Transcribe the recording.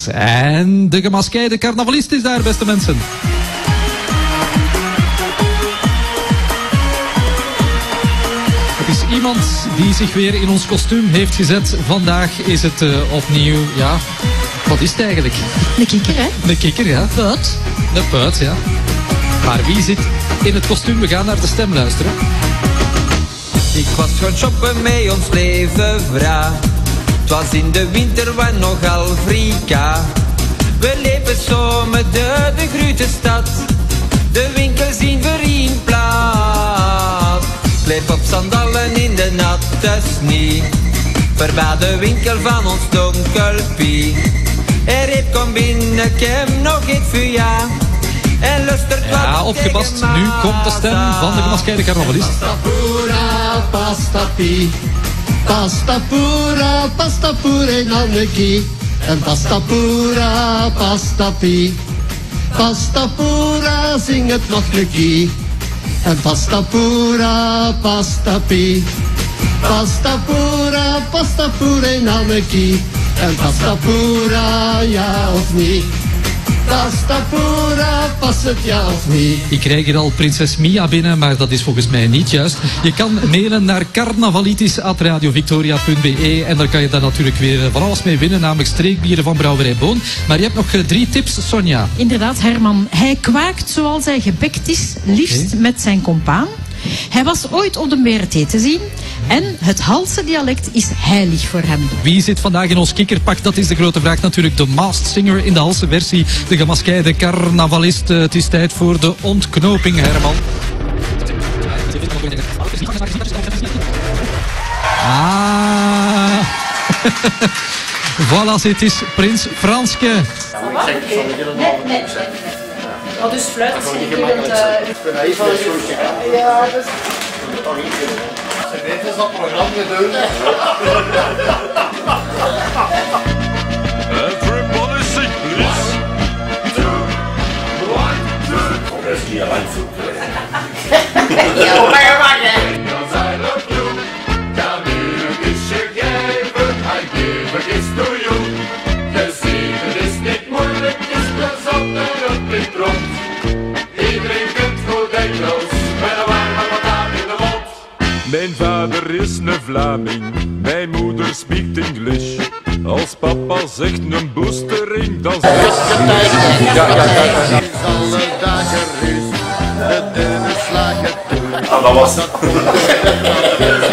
En de gemaskeerde carnavalist is daar, beste mensen. Het is iemand die zich weer in ons kostuum heeft gezet. Vandaag is het opnieuw, ja, wat is het eigenlijk? Een kikker, hè? Een kikker, ja. Puit. Een puit, ja. Maar wie zit in het kostuum? We gaan naar de stem luisteren. Ik was gaan shoppen met ons leven vrouw. Het was in de winter wat nogal frika. We liepen samen door de grote stad. De winkels in Verienplaat. Kleep op sandalen in de natte sneeuw. Voorbij de winkel van ons donkelpie. Er heeft kom binnen, ik heb nog iets voor jou. En lustert wat ja, opgepast. Nu komt de stem van de gemaskeerde carnavalist. Pasta pura, pasta pi. Pasta pura, pasta pure nanneki. En pasta pura, pasta pi. Pasta pura, zing het nog een keer. En pasta pura, pasta pi. Pasta pure nanneki. En pasta pura, ja of niet? Pasta pura, past het ja of niet? Ik krijg hier al prinses Mia binnen, maar dat is volgens mij niet juist. Je kan mailen naar carnavalitis@radiovictoria.be en daar kan je dan natuurlijk weer van alles mee winnen, namelijk streekbieren van Brouwerij Boon. Maar je hebt nog 3 tips, Sonja. Inderdaad, Herman. Hij kwaakt zoals hij gebekt is, liefst met zijn compaan. Hij was ooit op de Meerthee te zien en het Halse dialect is heilig voor hem. Wie zit vandaag in ons kikkerpak? Dat is de grote vraag natuurlijk. De Masked Singer in de Halse versie. De gemaskeerde carnavalist. Het is tijd voor de ontknoping, Herman. Ah. Voilà, het is prins Franske. Nee. Oh, dus fluit als je niet wilt... Ja, dat is... Ze weten dat programma doen. Everybody sing, please. 2, 1, 2. Dat is niet alleen zo. Ja, maar wacht. Zijn op jou. Kan u een kusje geven? Hij geeft is door jou. Gezegend is niet moeilijk, is plezant en op het rond. Iedereen kent goed Engels, met een warme banaan in de mond. Mijn vader is een Vlaming, mijn moeder spreekt English. Als papa zegt een boostering, dan zegt Is alle dagen rust, de deuren slagen toe. dat was het.